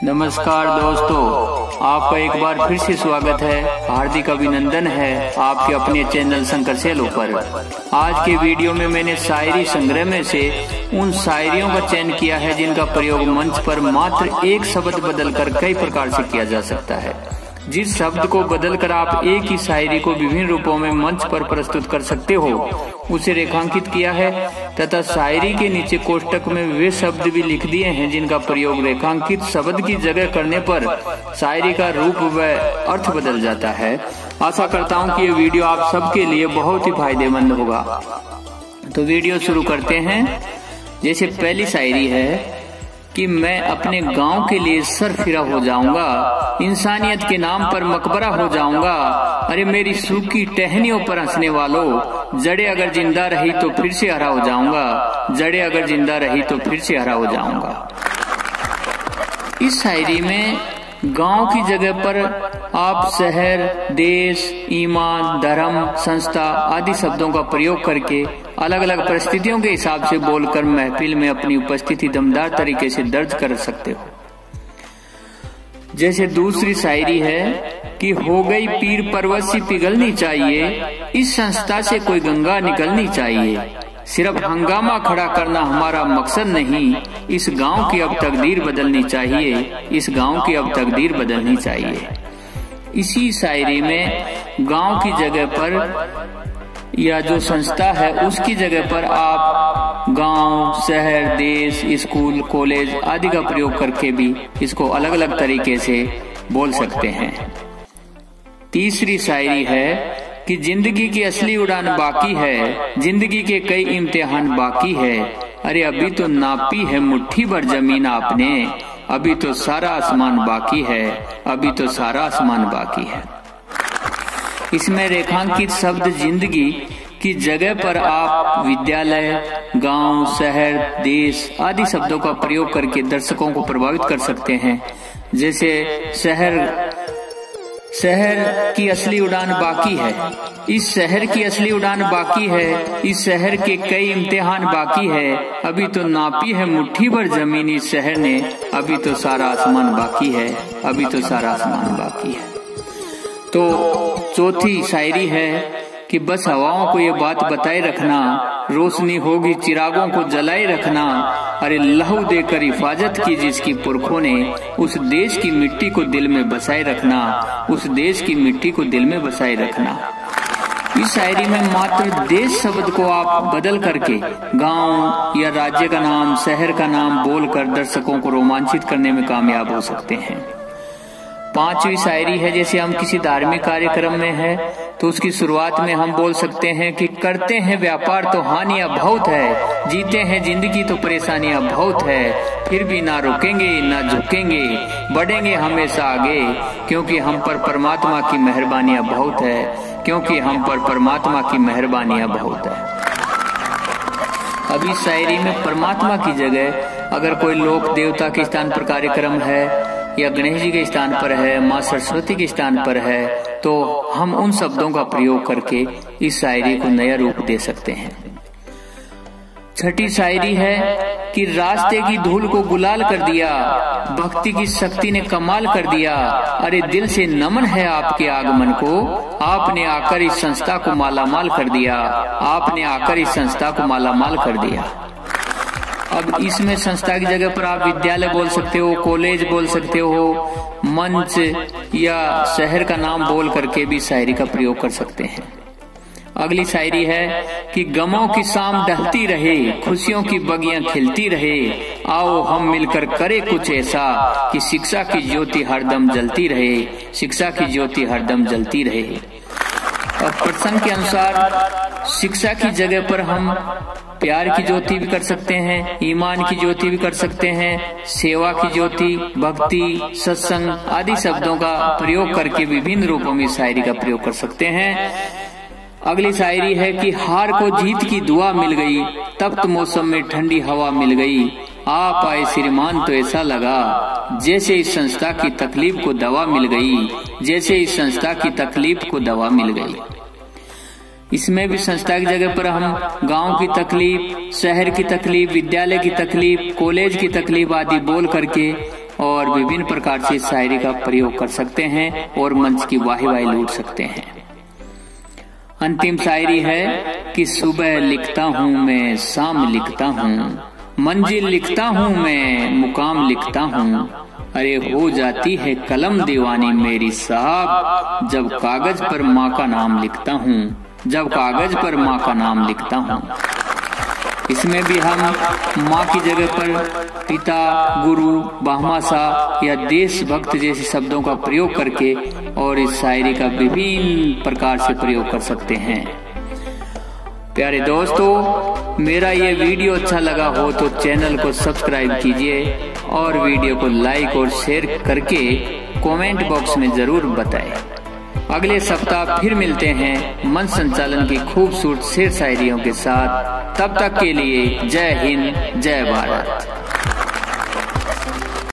नमस्कार दोस्तों, आपका एक बार फिर से स्वागत है। हार्दिक अभिनंदन है आपके अपने चैनल शंकर सेलो पर। आज के वीडियो में मैंने शायरी संग्रह में से उन शायरियों का चयन किया है जिनका प्रयोग मंच पर मात्र एक शब्द बदलकर कई प्रकार से किया जा सकता है। जिस शब्द को बदलकर आप एक ही शायरी को विभिन्न रूपों में मंच पर प्रस्तुत कर सकते हो, उसे रेखांकित किया है तथा शायरी के नीचे कोष्टक में वे शब्द भी लिख दिए हैं जिनका प्रयोग रेखांकित शब्द की जगह करने पर शायरी का रूप व अर्थ बदल जाता है। आशा करता हूँ कि ये वीडियो आप सबके लिए बहुत ही फायदेमंद होगा। तो वीडियो शुरू करते हैं। जैसे पहली शायरी है कि मैं अपने गांव के लिए सरफिरा हो जाऊंगा, इंसानियत के नाम पर मकबरा हो जाऊंगा। अरे मेरी सूखी टहनियों पर हंसने वालों, जड़े अगर जिंदा रही तो फिर से हरा हो जाऊंगा, जड़े अगर जिंदा रही तो फिर से हरा हो जाऊंगा। इस शायरी में गांव की जगह पर आप शहर, देश, ईमान, धर्म, संस्था आदि शब्दों का प्रयोग करके अलग अलग परिस्थितियों के हिसाब से बोलकर महफिल में अपनी उपस्थिति दमदार तरीके से दर्ज कर सकते हो। जैसे दूसरी शायरी है कि हो गई पीर परवसी पिघलनी चाहिए, इस संस्था से कोई गंगा निकलनी चाहिए। सिर्फ हंगामा खड़ा करना हमारा मकसद नहीं, इस गांव की अब तकदीर बदलनी चाहिए, इस गांव की अब तकदीर बदलनी चाहिए। इसी शायरी में गांव की जगह पर या जो संस्था है उसकी जगह पर आप गांव, शहर, देश, स्कूल, कॉलेज आदि का प्रयोग करके भी इसको अलग अलग तरीके से बोल सकते हैं। तीसरी शायरी है कि जिंदगी की असली उड़ान बाकी है, जिंदगी के कई इम्तिहान बाकी है। अरे अभी तो नापी है मुट्ठी भर जमीन आपने, अभी तो सारा आसमान बाकी है, अभी तो सारा आसमान बाकी है। इसमें रेखांकित शब्द जिंदगी की जगह पर आप विद्यालय, गांव, शहर, देश आदि शब्दों का प्रयोग करके दर्शकों को प्रभावित कर सकते हैं। जैसे शहर की असली उड़ान बाकी है, इस शहर की असली उड़ान बाकी है, इस शहर के कई इम्तिहान बाकी है। अभी तो नापी है मुट्ठी भर जमीन इस शहर ने, अभी तो सारा आसमान बाकी है, अभी तो सारा आसमान बाकी है। तो चौथी शायरी है कि बस हवाओं को ये बात बताए रखना, रोशनी होगी चिरागों को जलाए रखना। अरे लहू देकर हिफाजत की जिसकी पुरखों ने, उस देश की मिट्टी को दिल में बसाए रखना, उस देश की मिट्टी को दिल में बसाए रखना। इस शायरी में मात्र देश शब्द को आप बदल करके गांव या राज्य का नाम, शहर का नाम बोलकर दर्शकों को रोमांचित करने में कामयाब हो सकते हैं। पांचवी शायरी है जैसे हम किसी धार्मिक कार्यक्रम में है तो उसकी शुरुआत में हम बोल सकते हैं कि करते हैं व्यापार तो हानियां बहुत है, जीते हैं जिंदगी तो परेशानियां बहुत है, फिर भी ना रुकेंगे ना झुकेंगे, बढ़ेंगे हमेशा आगे, क्योंकि हम पर परमात्मा की मेहरबानियां बहुत है, क्योंकि हम पर परमात्मा की मेहरबानियां बहुत है। अब इस शायरी में परमात्मा की जगह अगर कोई लोक देवता के स्थान पर कार्यक्रम है या गणेश जी के स्थान पर है, माँ सरस्वती के स्थान पर है, तो हम उन शब्दों का प्रयोग करके इस शायरी को नया रूप दे सकते हैं। छठी शायरी है कि रास्ते की धूल को गुलाल कर दिया, भक्ति की शक्ति ने कमाल कर दिया। अरे दिल से नमन है आपके आगमन को, आपने आकर इस संस्था को मालामाल कर दिया, आपने आकर इस संस्था को मालामाल कर दिया। अब इसमें संस्था की जगह पर आप विद्यालय बोल सकते हो, कॉलेज बोल सकते हो, मंच या शहर का नाम बोल करके भी शायरी का प्रयोग कर सकते हैं। अगली शायरी है कि गमों की शाम ढलती रहे, खुशियों की बगियां खिलती रहे। आओ हम मिलकर करें कुछ ऐसा कि शिक्षा की ज्योति हरदम जलती रहे, शिक्षा की ज्योति हरदम जलती रहे। और प्रसंग के अनुसार शिक्षा की जगह पर हम प्यार की ज्योति भी कर सकते हैं, ईमान की ज्योति भी कर सकते हैं, सेवा की ज्योति, भक्ति, सत्संग आदि शब्दों का प्रयोग करके विभिन्न रूपों में शायरी का प्रयोग कर सकते हैं। अगली शायरी है कि हार को जीत की दुआ मिल गई, तप्त मौसम में ठंडी हवा मिल गई। आप आए श्रीमान तो ऐसा लगा, जैसे इस संस्था की तकलीफ को दवा मिल गई, जैसे इस संस्था की तकलीफ को दवा मिल गई। इसमें भी संस्था की जगह पर हम गांव की तकलीफ, शहर की तकलीफ, विद्यालय की तकलीफ, कॉलेज की तकलीफ आदि बोल करके और विभिन्न प्रकार से शायरी का प्रयोग कर सकते हैं और मंच की वाही लूट सकते हैं। अंतिम शायरी है कि सुबह लिखता हूँ मैं, शाम लिखता हूँ, मंजिल लिखता हूँ मैं, मुकाम लिखता हूँ, अरे हो जाती है कलम दीवानी मेरी साहब, जब कागज पर माँ का नाम लिखता हूँ, जब कागज पर माँ का नाम लिखता हूँ। इसमें भी हम माँ की जगह पर पिता, गुरु, भामाशाह या देशभक्त जैसे शब्दों का प्रयोग करके और इस शायरी का विभिन्न प्रकार से प्रयोग कर सकते हैं। प्यारे दोस्तों, मेरा ये वीडियो अच्छा लगा हो तो चैनल को सब्सक्राइब कीजिए और वीडियो को लाइक और शेयर करके कमेंट बॉक्स में जरूर बताएं। अगले सप्ताह फिर मिलते हैं मंच संचालन की खूबसूरत शेर शायरियों के साथ। तब तक के लिए जय हिंद, जय भारत।